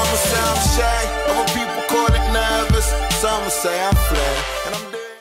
Some say I'm shy, other people call it nervous. Some say I'm flat, and I'm dead.